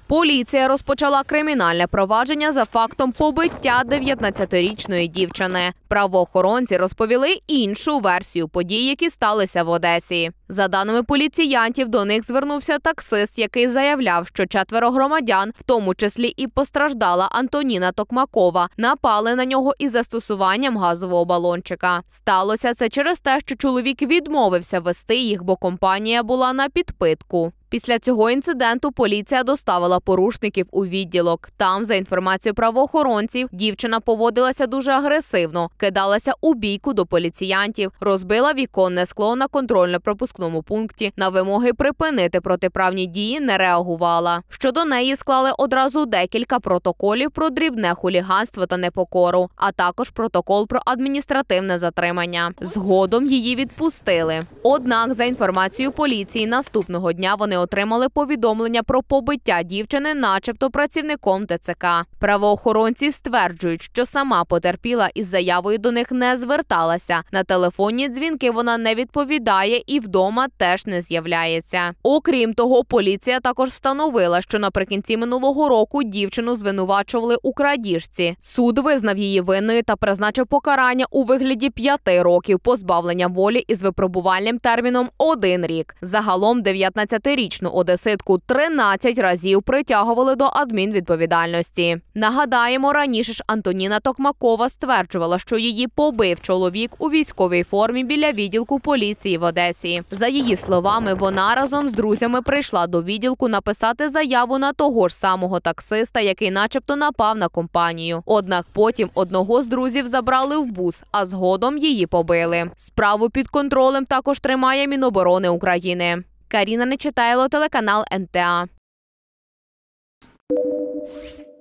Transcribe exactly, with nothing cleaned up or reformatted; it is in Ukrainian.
Поліція розпочала кримінальне провадження за фактом побиття дев'ятнадцятирічної дівчини. Правоохоронці розповіли іншу версію подій, які сталися в Одесі. За даними поліціянтів, до них звернувся таксист, який заявляв, що четверо громадян, в тому числі і постраждала Антоніна Токмакова, напали на нього із застосуванням газового балончика. Сталося це через те, що чоловік відмовився вести їх, бо компанія була на підпитку. Після цього інциденту поліція доставила порушників у відділок. Там, за інформацією правоохоронців, дівчина поводилася дуже агресивно, кидалася у бійку до поліціянтів, розбила віконне скло на контрольно-пропускному пункті, на вимоги припинити протиправні дії не реагувала. Щодо неї склали одразу декілька протоколів про дрібне хуліганство та непокору, а також протокол про адміністративне затримання. Згодом її відпустили. Однак, за інформацією поліції, наступного дня вони отримали повідомлення про побиття дівчини начебто працівником Те Це Ка. Правоохоронці стверджують, що сама потерпіла із заявою до них не зверталася. На телефонні дзвінки вона не відповідає і вдома теж не з'являється. Окрім того, поліція також встановила, що наприкінці минулого року дівчину звинувачували у крадіжці. Суд визнав її винною та призначив покарання у вигляді п'яти років позбавлення волі із випробувальним терміном один рік. Загалом дев'ятнадцятирічну одеситку тринадцять разів притягували до адмінвідповідальності. Нагадаємо, раніше ж Антоніна Токмакова стверджувала, що її побив чоловік у військовій формі біля відділку поліції в Одесі. За її словами, вона разом з друзями прийшла до відділку написати заяву на того ж самого таксиста, який начебто напав на компанію. Однак потім одного з друзів забрали в бус, а згодом її побили. Справу під контролем також тримає Міноборони України. Каріна Нечитайло, телеканал Ен Те А.